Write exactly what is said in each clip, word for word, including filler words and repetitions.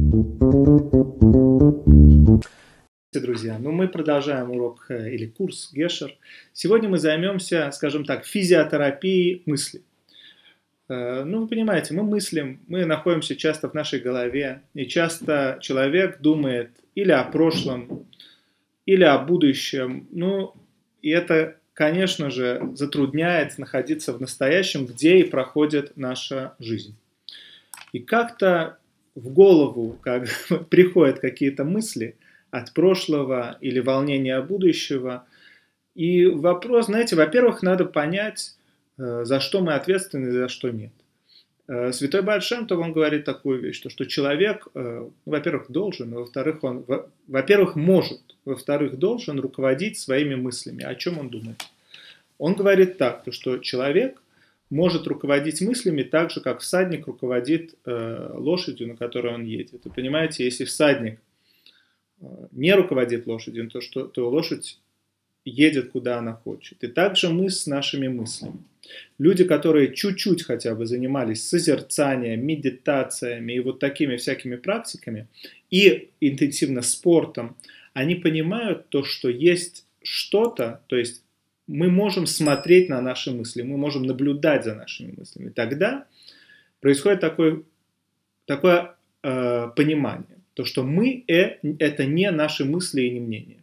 Друзья, ну мы продолжаем урок э, или курс Гешер. Сегодня мы займемся, скажем так, физиотерапией мысли. Э, ну, вы понимаете, мы мыслим, мы находимся часто в нашей голове, и часто человек думает или о прошлом, или о будущем. Ну, и это, конечно же, затрудняет находиться в настоящем, где и проходит наша жизнь. И как-то в голову как приходят какие-то мысли от прошлого или волнения будущего. И вопрос, знаете, во-первых, надо понять, за что мы ответственны, за что нет. Святой Бааль Шем Тов, он говорит такую вещь, что, что человек, ну, во-первых, должен, во-вторых, он, во-первых, может, во-вторых, должен руководить своими мыслями. О чем он думает? Он говорит так, что человек может руководить мыслями так же, как всадник руководит э, лошадью, на которой он едет. Вы понимаете, если всадник не руководит лошадью, то, что, то лошадь едет, куда она хочет. И также мы с нашими мыслями. Люди, которые чуть-чуть хотя бы занимались созерцанием, медитациями и вот такими всякими практиками, и интенсивно спортом, они понимают то, что есть что-то, то есть мы можем смотреть на наши мысли, мы можем наблюдать за нашими мыслями. Тогда происходит такое, такое э, понимание. То, что мы – это не наши мысли и не мнения.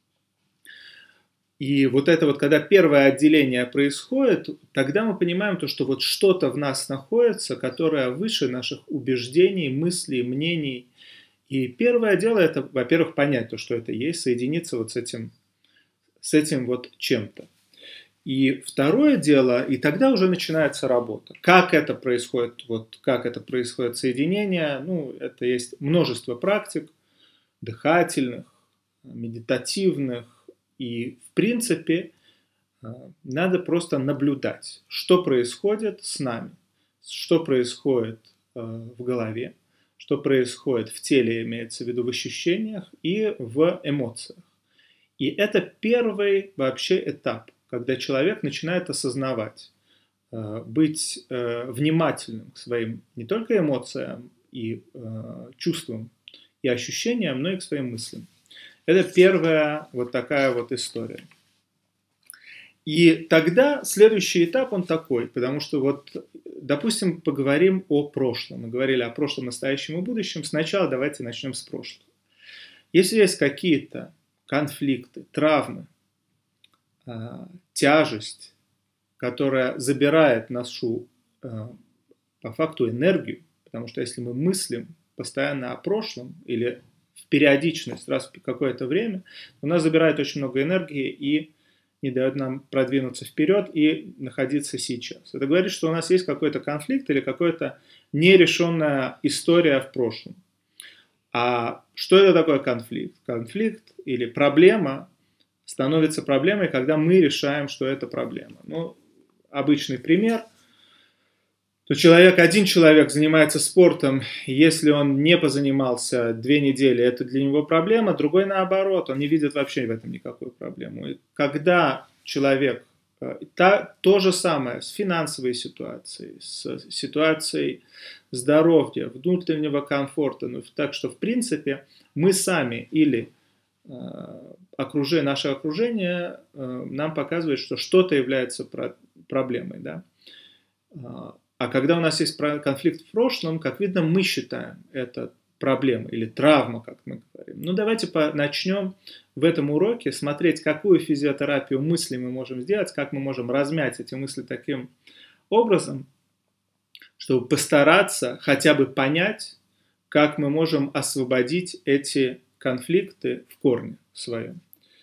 И вот это вот, когда первое отделение происходит, тогда мы понимаем то, что вот что-то в нас находится, которое выше наших убеждений, мыслей, мнений. И первое дело – это, во-первых, понять то, что это есть, соединиться вот с этим, с этим вот чем-то. И второе дело, и тогда уже начинается работа. Как это происходит, вот как это происходит соединение, ну, это есть множество практик, дыхательных, медитативных, и в принципе надо просто наблюдать, что происходит с нами, что происходит в голове, что происходит в теле, имеется в виду в ощущениях и в эмоциях. И это первый вообще этап, когда человек начинает осознавать, быть внимательным к своим не только эмоциям и чувствам и ощущениям, но и к своим мыслям. Это первая вот такая вот история. И тогда следующий этап он такой, потому что вот, допустим, поговорим о прошлом. Мы говорили о прошлом, настоящем и будущем. Сначала давайте начнем с прошлого. Если есть какие-то конфликты, травмы, тяжесть, которая забирает нашу, по факту, энергию, потому что если мы мыслим постоянно о прошлом или в периодичность раз в какое-то время, у нас забирает очень много энергии и не дает нам продвинуться вперед и находиться сейчас. Это говорит, что у нас есть какой-то конфликт или какая-то нерешенная история в прошлом. А что это такое конфликт? Конфликт или проблема становится проблемой, когда мы решаем, что это проблема. Ну, обычный пример. То человек, один человек занимается спортом, если он не позанимался две недели, это для него проблема, другой наоборот, он не видит вообще в этом никакой проблемы. И когда человек, та, то же самое с финансовой ситуацией, с ситуацией здоровья, внутреннего комфорта, ну, так что в принципе мы сами или окружение, наше окружение э, нам показывает, что что-то является про проблемой. Да? А когда у нас есть конфликт в прошлом, как видно, мы считаем это проблемой или травма, как мы говорим. Ну, давайте начнем в этом уроке смотреть, какую физиотерапию мыслей мы можем сделать, как мы можем размять эти мысли таким образом, чтобы постараться хотя бы понять, как мы можем освободить эти конфликты в корне своем.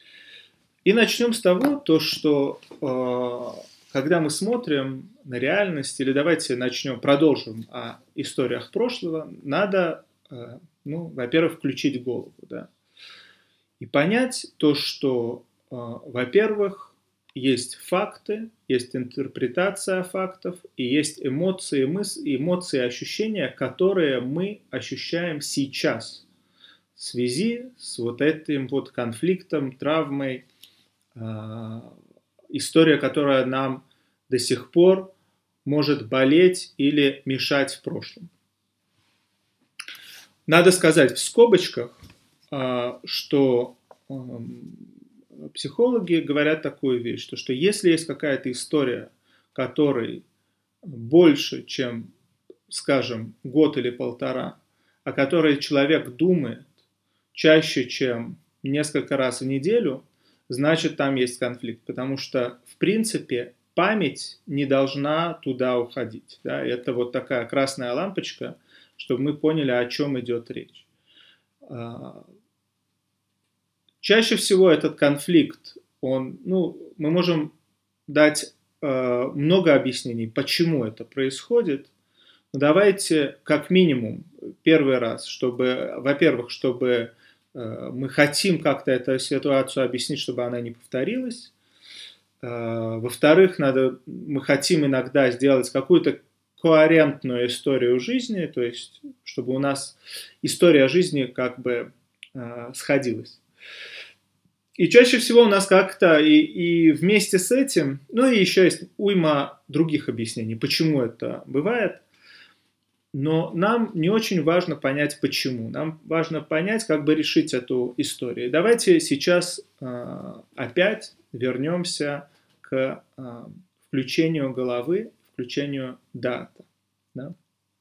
И начнем с того, то, что э, когда мы смотрим на реальность, или давайте начнем, продолжим о историях прошлого, надо, э, ну, во-первых, включить голову, да, и понять то, что, э, во-первых, есть факты, есть интерпретация фактов, и есть эмоции, мысли, эмоции, ощущения, которые мы ощущаем сейчас. В связи с вот этим вот конфликтом, травмой, э, история, которая нам до сих пор может болеть или мешать в прошлом. надо сказать в скобочках, что психологи говорят такую вещь, что, что если есть какая-то история, которой больше, чем, скажем, год или полтора, о которой человек думает чаще, чем несколько раз в неделю, значит, там есть конфликт. Потому что, в принципе, память не должна туда уходить. Да? Это вот такая красная лампочка, чтобы мы поняли, о чем идет речь. Чаще всего этот конфликт, он, ну, мы можем дать э, много объяснений, почему это происходит. Но давайте как минимум первый раз, чтобы, во-первых, чтобы э, мы хотим как-то эту ситуацию объяснить, чтобы она не повторилась. Э, во-вторых, надо, мы хотим иногда сделать какую-то коherентную историю жизни, то есть чтобы у нас история жизни как бы э, сходилась. И чаще всего у нас как-то и, и вместе с этим, ну и еще есть уйма других объяснений, почему это бывает. Но нам не очень важно понять, почему. Нам важно понять, как бы решить эту историю. Давайте сейчас э, опять вернемся к э, включению головы, включению дата. Да?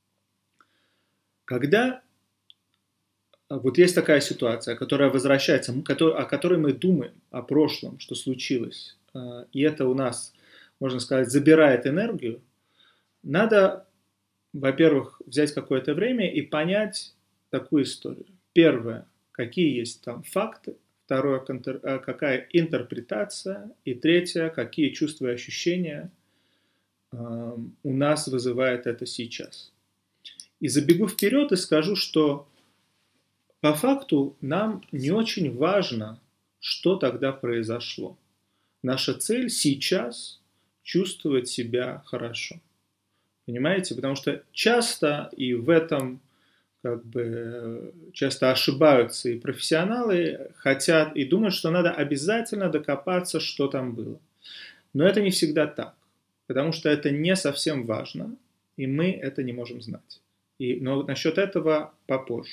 Когда вот есть такая ситуация, которая возвращается, о которой мы думаем, о прошлом, что случилось, и это у нас, можно сказать, забирает энергию, надо, во-первых, взять какое-то время и понять такую историю. Первое, какие есть там факты, второе, какая интерпретация, и третье, какие чувства и ощущения у нас вызывает это сейчас. И забегу вперед и скажу, что по факту нам не очень важно, что тогда произошло. Наша цель сейчас чувствовать себя хорошо. Понимаете? Потому что часто и в этом как бы часто ошибаются и профессионалы, хотят и думают, что надо обязательно докопаться, что там было. Но это не всегда так. Потому что это не совсем важно, и мы это не можем знать. И, но насчет этого попозже.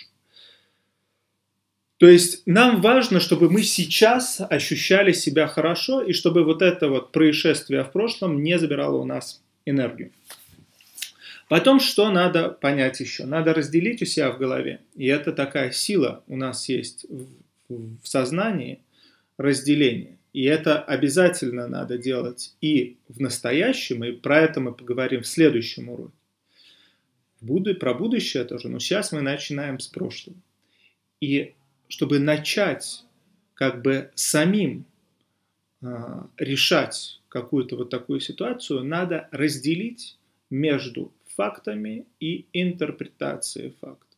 То есть нам важно, чтобы мы сейчас ощущали себя хорошо, и чтобы вот это вот происшествие в прошлом не забирало у нас энергию. Потом, что надо понять еще? Надо разделить у себя в голове. И это такая сила у нас есть в, в сознании, разделение. И это обязательно надо делать и в настоящем, и про это мы поговорим в следующем уроке. Буду, про будущее тоже, но сейчас мы начинаем с прошлого. И чтобы начать как бы самим э, решать какую-то вот такую ситуацию, надо разделить между фактами и интерпретацией фактов.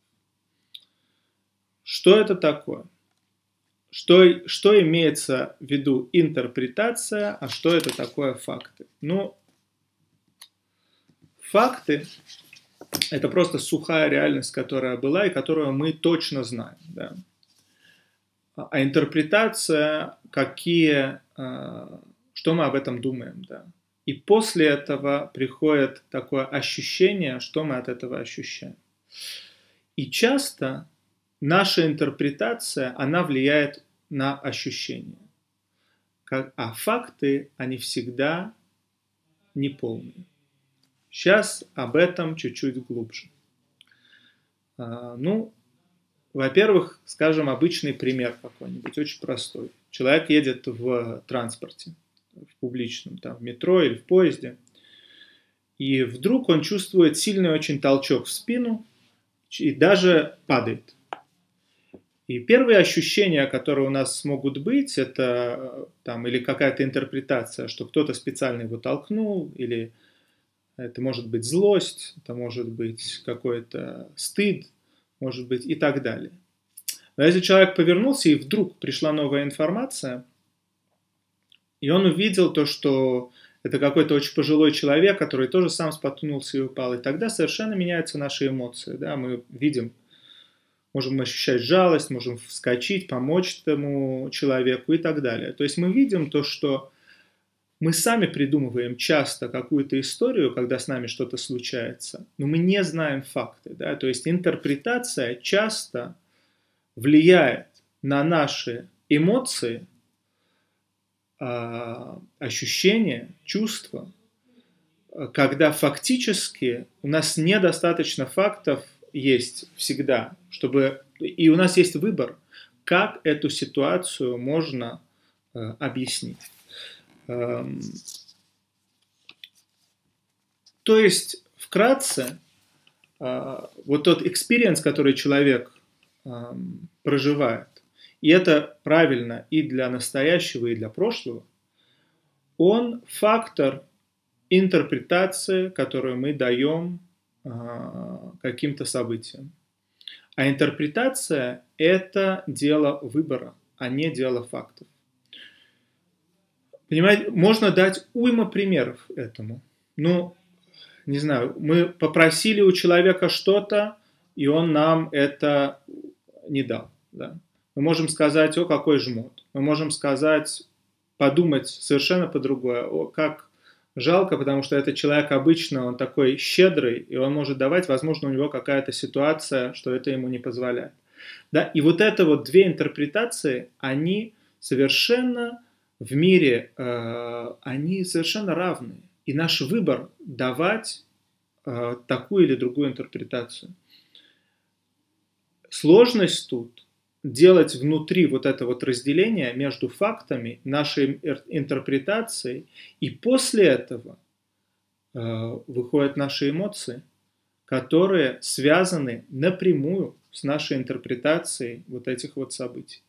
Что это такое? Что, что имеется в виду интерпретация, а что это такое факты? Ну, факты – это просто сухая реальность, которая была и которую мы точно знаем. Да? А интерпретация, какие, что мы об этом думаем. Да? И после этого приходит такое ощущение, что мы от этого ощущаем. И часто наша интерпретация, она влияет на ощущения. А факты, они всегда неполные. Сейчас об этом чуть-чуть глубже. Ну, во-первых, скажем, обычный пример какой-нибудь, очень простой. Человек едет в транспорте, в публичном, там, в метро или в поезде, и вдруг он чувствует сильный очень толчок в спину и даже падает. И первые ощущения, которые у нас могут быть, это там, или какая-то интерпретация, что кто-то специально его толкнул, или это может быть злость, это может быть какой-то стыд, может быть и так далее. Но если человек повернулся, и вдруг пришла новая информация, и он увидел то, что это какой-то очень пожилой человек, который тоже сам споткнулся и упал, и тогда совершенно меняются наши эмоции. Да? Мы видим, можем ощущать жалость, можем вскочить, помочь этому человеку и так далее. То есть мы видим то, что Мы сами придумываем часто какую-то историю, когда с нами что-то случается, но мы не знаем факты. Да? То есть интерпретация часто влияет на наши эмоции, ощущения, чувства, когда фактически у нас недостаточно фактов есть всегда, чтобы... И у нас есть выбор, как эту ситуацию можно э, объяснить. Эм, то есть, вкратце, э, вот тот experience, который человек э, проживает, и это правильно и для настоящего, и для прошлого, он фактор интерпретации, которую мы даем э, каким-то событиям. А интерпретация – это дело выбора, а не дело фактов. Понимаете, можно дать уйма примеров этому. Ну, не знаю, мы попросили у человека что-то, и он нам это не дал. Да? Мы можем сказать, о, какой жмот. Мы можем сказать, подумать совершенно по-другому, о, как жалко, потому что этот человек обычно, он такой щедрый, и он может давать, возможно, у него какая-то ситуация, что это ему не позволяет. Да? И вот это вот две интерпретации, они совершенно в мире, э, они совершенно равны. И наш выбор давать э, такую или другую интерпретацию. Сложность тут делать внутри вот это вот разделение между фактами, нашей интерпретацией, и после этого э, выходят наши эмоции, которые связаны напрямую с нашей интерпретацией вот этих вот событий.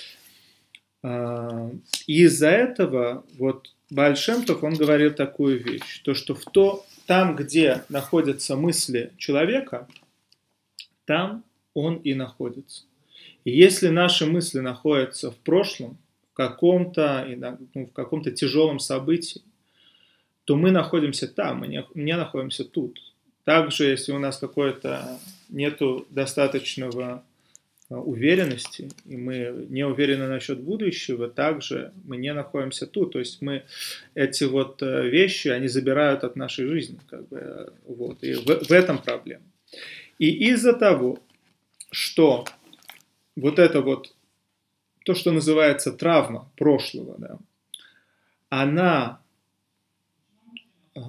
Э, и из-за этого вот Бааль Шем Тов, он говорил такую вещь, то что в то, там, где находятся мысли человека, там он и находится. И если наши мысли находятся в прошлом, в каком-то, ну, в каком-то тяжелом событии, то мы находимся там, мы не, не находимся тут. Также, если у нас какое-то нету достаточного уверенности, и мы не уверены насчет будущего, также мы не находимся тут. То есть мы эти вот вещи, они забирают от нашей жизни. Как бы, вот, и в, в этом проблема. И из-за того, что вот это вот, то, что называется травма прошлого, да, она э,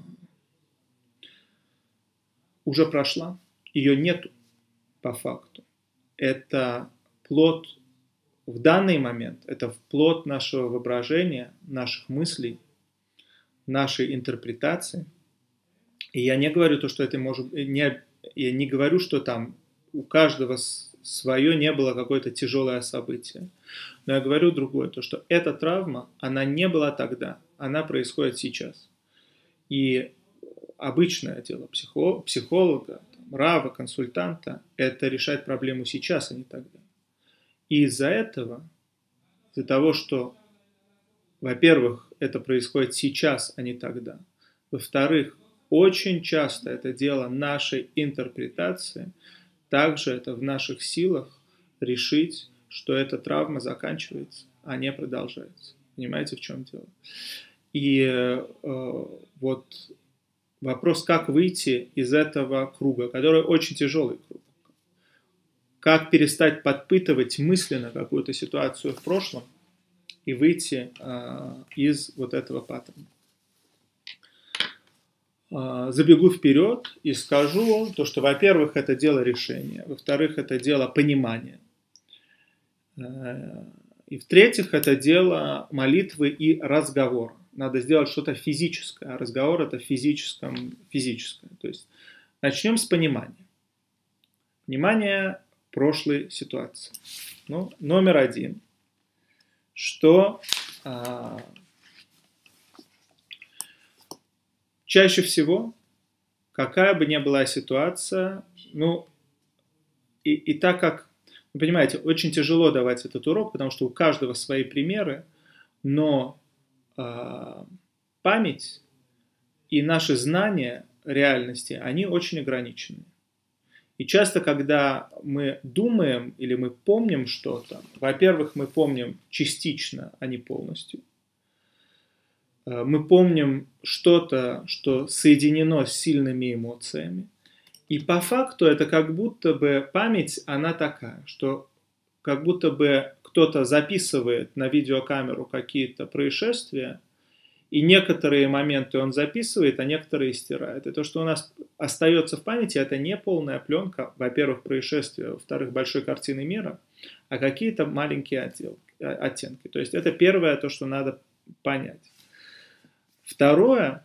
уже прошла, ее нету по факту. Это плод в данный момент, это плод нашего воображения, наших мыслей, нашей интерпретации. И я не говорю то, что это может... Не, я не говорю, что там у каждого свое не было какое-то тяжелое событие. Но я говорю другое, то что эта травма, она не была тогда, она происходит сейчас. И обычное дело психо, психолога, там, рава, консультанта, это решать проблему сейчас, а не тогда. И из-за этого, из-за того, что, во-первых, это происходит сейчас, а не тогда, во-вторых, очень часто это дело нашей интерпретации. Также это в наших силах решить, что эта травма заканчивается, а не продолжается. Понимаете, в чем дело? И э, вот вопрос, как выйти из этого круга, который очень тяжелый круг. Как перестать подпытывать мысленно какую-то ситуацию в прошлом и выйти э, из вот этого паттерна. Забегу вперед и скажу то, что, во-первых, это дело решения, во-вторых, это дело понимания, и в-третьих, это дело молитвы и разговора. Надо сделать что-то физическое, а разговор это физическое, физическое. То есть начнем с понимания. Понимание прошлой ситуации. Ну, номер один, что а, чаще всего, какая бы ни была ситуация, ну, и, и так как, вы понимаете, очень тяжело давать этот урок, потому что у каждого свои примеры, но э, память и наши знания реальности, они очень ограничены. И часто, когда мы думаем или мы помним что-то, во-первых, мы помним частично, а не полностью. мы помним что-то, что соединено с сильными эмоциями. И по факту это как будто бы память, она такая, что как будто бы кто-то записывает на видеокамеру какие-то происшествия, и некоторые моменты он записывает, а некоторые стирает. И то, что у нас остается в памяти, это не полная пленка, во-первых, происшествия, во-вторых, большой картины мира, а какие-то маленькие отделки, оттенки. То есть это первое, то, что надо понять. Второе,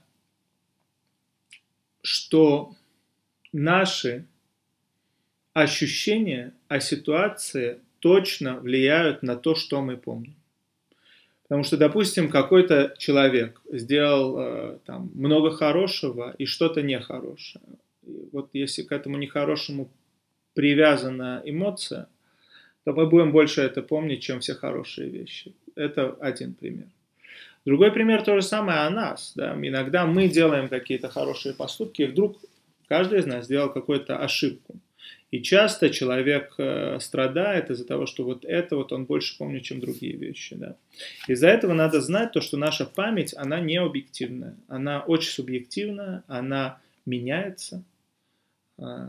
что наши ощущения о ситуации точно влияют на то, что мы помним. Потому что, допустим, какой-то человек сделал э, там, много хорошего и что-то нехорошее. И вот если к этому нехорошему привязана эмоция, то мы будем больше это помнить, чем все хорошие вещи. Это один пример. Другой пример то же самое о нас. Да? Иногда мы делаем какие-то хорошие поступки, и вдруг каждый из нас сделал какую-то ошибку. И часто человек э, страдает из-за того, что вот это вот он больше помнит, чем другие вещи. Да? Из-за этого надо знать то, что наша память, она не объективная. Она очень субъективная, она меняется. Э,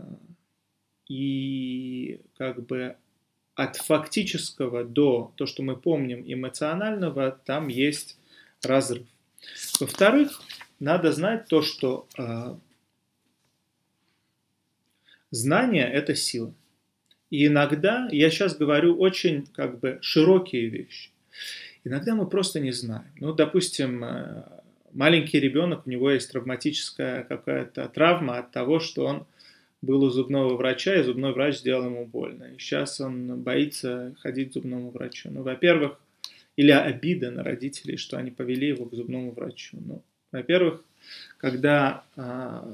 и как бы от фактического до то, что мы помним, эмоционального, там есть разрыв. Во-вторых, надо знать то, что э, знание – это сила. И иногда, я сейчас говорю очень как бы широкие вещи, иногда мы просто не знаем. Ну, допустим, маленький ребенок, у него есть травматическая какая-то травма от того, что он был у зубного врача, и зубной врач сделал ему больно. И сейчас он боится ходить к зубному врачу. Ну, во-первых, или обида на родителей, что они повели его к зубному врачу. Ну, во-первых, когда а,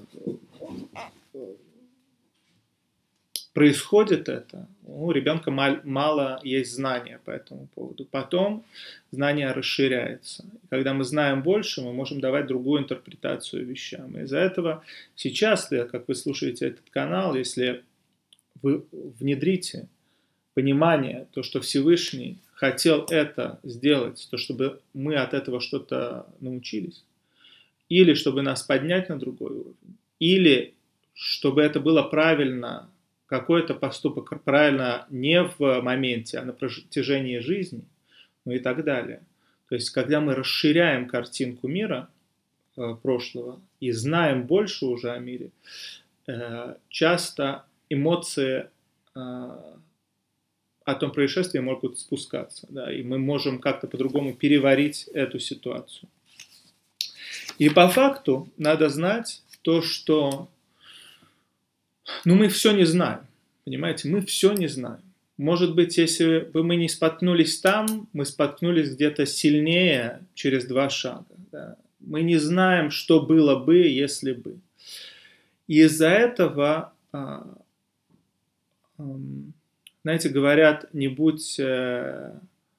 происходит это, у ребенка мал, мало есть знания по этому поводу. Потом знание расширяется. И когда мы знаем больше, мы можем давать другую интерпретацию вещам. И из-за этого сейчас, как вы слушаете этот канал, если вы внедрите понимание, то, что Всевышний хотел это сделать, то, чтобы мы от этого что-то научились, или чтобы нас поднять на другой уровень, или чтобы это было правильно, какой-то поступок правильно не в моменте, а на протяжении жизни, ну и так далее. То есть, когда мы расширяем картинку мира э, прошлого и знаем больше уже о мире, э, часто эмоции э, о том происшествии могут спускаться, да, и мы можем как-то по-другому переварить эту ситуацию. И по факту надо знать то, что ну, мы все не знаем, понимаете, мы все не знаем. Может быть, если бы мы не споткнулись там, мы споткнулись где-то сильнее через два шага. Да. Мы не знаем, что было бы, если бы. И из-за этого... А, а, Знаете, говорят, не будь э,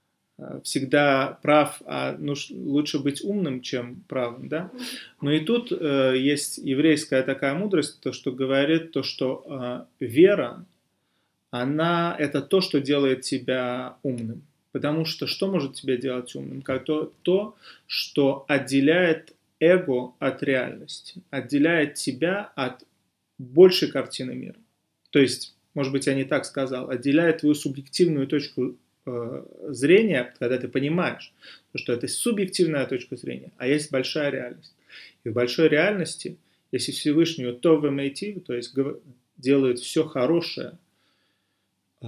всегда прав, а ну, лучше быть умным, чем правым, да? Но и тут э, есть еврейская такая мудрость, то, что говорит, то, что э, вера, она это то, что делает тебя умным. Потому что что может тебя делать умным? Как то, то, что отделяет эго от реальности, отделяет тебя от большей картины мира. То есть, может быть, я не так сказал, отделяет твою субъективную точку э, зрения, когда ты понимаешь, что это субъективная точка зрения, а есть большая реальность. И в большой реальности, если Всевышний то вемейтив, то есть делает все хорошее, э,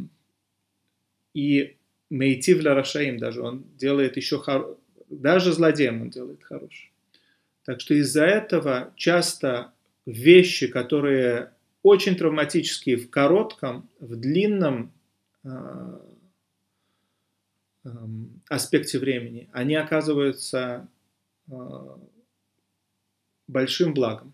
и мейтив ля рашаим даже, он делает еще хор... даже злодеям он делает хорошее. Так что из-за этого часто вещи, которые очень травматические в коротком, в длинном э, э, аспекте времени, они оказываются э, большим благом.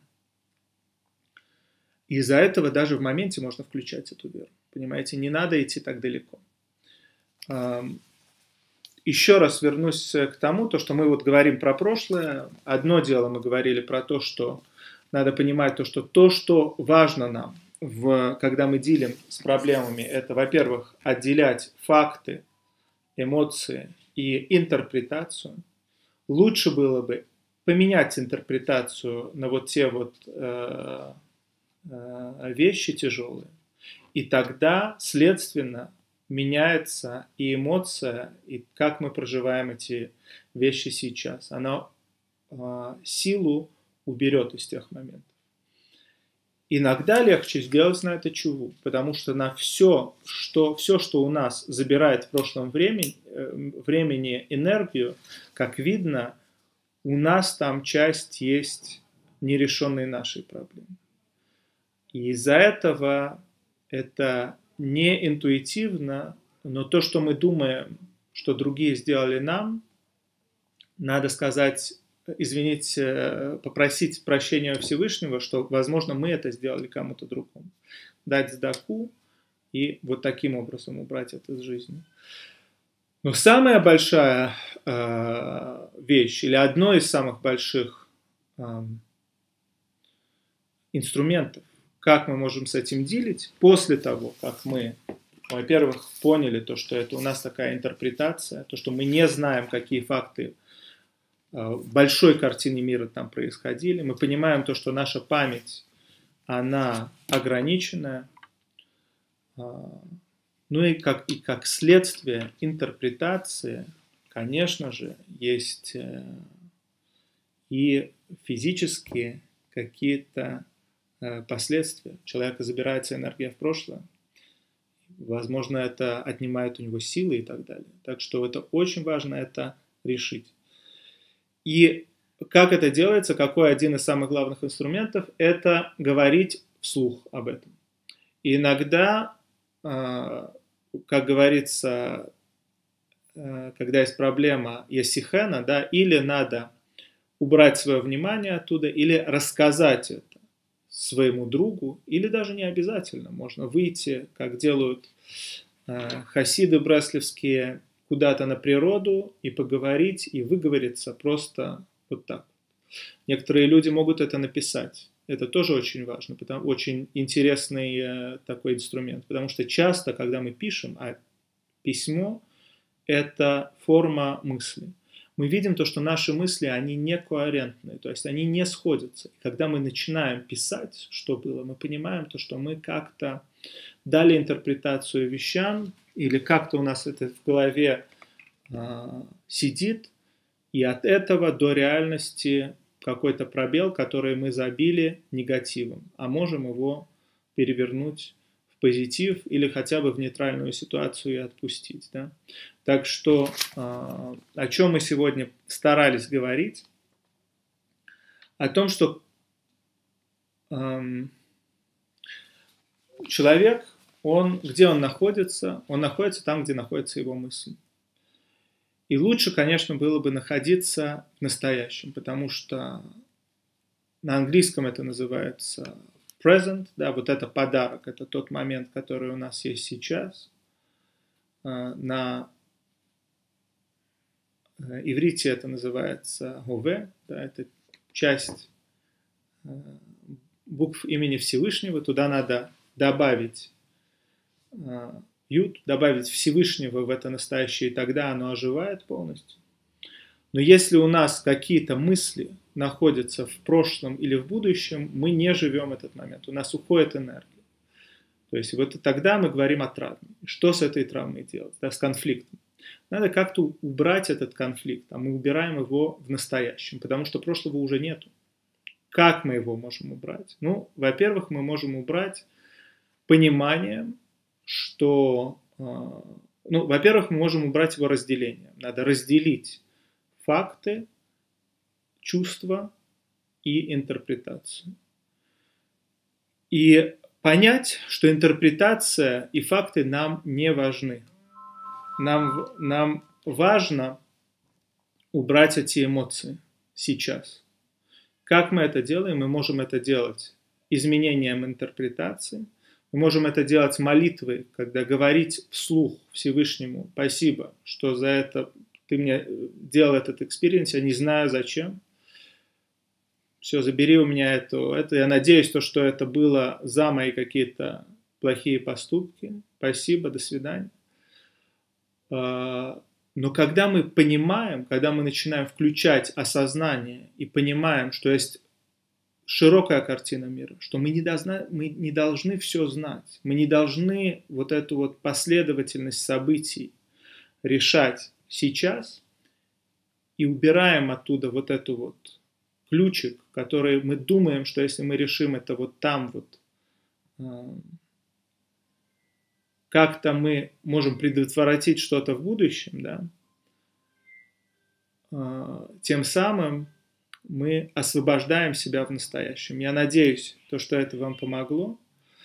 И из-за этого даже в моменте можно включать эту веру. Понимаете, не надо идти так далеко. Э, еще раз вернусь к тому, то, что мы вот говорим про прошлое. Одно дело мы говорили про то, что надо понимать то, что то, что важно нам, в, когда мы дилим с проблемами, это, во-первых, отделять факты, эмоции и интерпретацию лучше было бы поменять интерпретацию на вот те вот э, э, вещи тяжелые. И тогда, следственно, меняется и эмоция, и как мы проживаем эти вещи сейчас. Она э, силу уберет из тех моментов. Иногда легче сделать на это чуву, потому что на все, что, все, что у нас забирает в прошлом времени, времени энергию, как видно, у нас там часть есть нерешенной нашей проблемы. И из-за этого это не интуитивно, но то, что мы думаем, что другие сделали нам, надо сказать, извинить, попросить прощения у Всевышнего, что, возможно, мы это сделали кому-то другому. Дать сдаку и вот таким образом убрать это из жизни. Но самая большая э, вещь, или одно из самых больших э, инструментов, как мы можем с этим дилить, после того, как мы, во-первых, поняли то, что это у нас такая интерпретация, то, что мы не знаем, какие факты в большой картине мира там происходили. Мы понимаем то, что наша память, она ограниченная. Ну и как, и как следствие интерпретации, конечно же, есть и физические какие-то последствия. У человека забирается энергия в прошлое. Возможно, это отнимает у него силы и так далее. Так что это очень важно это решить. И как это делается, какой один из самых главных инструментов, это говорить вслух об этом. И иногда, как говорится, когда есть проблема есихена, да, или надо убрать свое внимание оттуда, или рассказать это своему другу, или даже не обязательно. Можно выйти, как делают хасиды бреслевские, куда-то на природу и поговорить, и выговориться просто вот так. Некоторые люди могут это написать. Это тоже очень важно, потому, очень интересный э, такой инструмент. Потому что часто, когда мы пишем, а письмо – это форма мысли, мы видим то, что наши мысли, они не коэрентные, то есть они не сходятся. И когда мы начинаем писать, что было, мы понимаем то, что мы как-то дали интерпретацию вещам, или как-то у нас это в голове э, сидит, и от этого до реальности какой-то пробел, который мы забили негативом, а можем его перевернуть в позитив или хотя бы в нейтральную ситуацию и отпустить. Да? Так что э, о чем мы сегодня старались говорить? О том, что э, человек, он, где он находится? Он находится там, где находится его мысль. И лучше, конечно, было бы находиться в настоящем, потому что на английском это называется present, да, вот это подарок, это тот момент, который у нас есть сейчас. На иврите это называется гове, да, это часть букв имени Всевышнего, туда надо добавить Юд, добавить Всевышнего в это настоящее, и тогда оно оживает полностью. Но если у нас какие-то мысли находятся в прошлом или в будущем, мы не живем этот момент, у нас уходит энергия. То есть вот тогда мы говорим о травме. Что с этой травмой делать, да, с конфликтом? Надо как-то убрать этот конфликт, а мы убираем его в настоящем, потому что прошлого уже нету. Как мы его можем убрать? Ну, во-первых, мы можем убрать пониманием, что, ну, во-первых, мы можем убрать его разделение. Надо разделить факты, чувства и интерпретацию. И понять, что интерпретация и факты нам не важны. Нам, нам важно убрать эти эмоции сейчас. Как мы это делаем? Мы можем это делать изменением интерпретации. Мы можем это делать молитвой, когда говорить вслух Всевышнему: спасибо, что за это ты мне делал этот экспириенс, я не знаю зачем. Все, забери у меня это, это. Я надеюсь, то, что это было за мои какие-то плохие поступки. Спасибо, до свидания. Но когда мы понимаем, когда мы начинаем включать осознание и понимаем, что есть широкая картина мира, что мы не должны, мы не должны все знать, мы не должны вот эту вот последовательность событий решать сейчас, и убираем оттуда вот эту вот ключик, который мы думаем, что если мы решим это вот там вот, как-то мы можем предотвратить что-то в будущем, да, тем самым мы освобождаем себя в настоящем. Я надеюсь, то, что это вам помогло.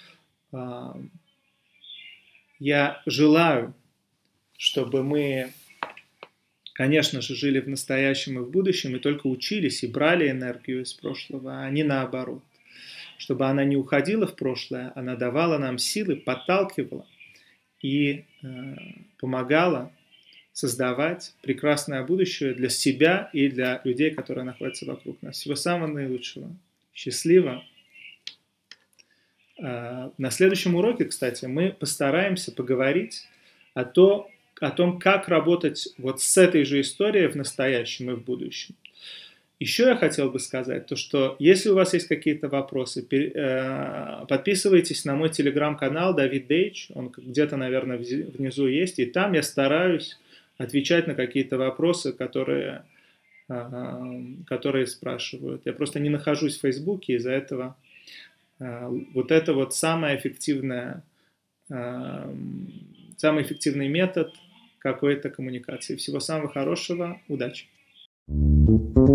Я желаю, чтобы мы, конечно же, жили в настоящем и в будущем, и только учились и брали энергию из прошлого, а не наоборот. Чтобы она не уходила в прошлое, она давала нам силы, подталкивала и э, помогала создавать прекрасное будущее для себя и для людей, которые находятся вокруг нас. Всего самого наилучшего. Счастливо. Э, на следующем уроке, кстати, мы постараемся поговорить о, то, о том, как работать вот с этой же историей в настоящем и в будущем. Еще я хотел бы сказать, то, что если у вас есть какие-то вопросы, подписывайтесь на мой телеграм-канал Давид Дейч, он где-то, наверное, внизу есть, и там я стараюсь отвечать на какие-то вопросы, которые, которые спрашивают. Я просто не нахожусь в Фейсбуке, из-за этого вот это вот самое эффективное, самый эффективный метод какой-то коммуникации. Всего самого хорошего, удачи!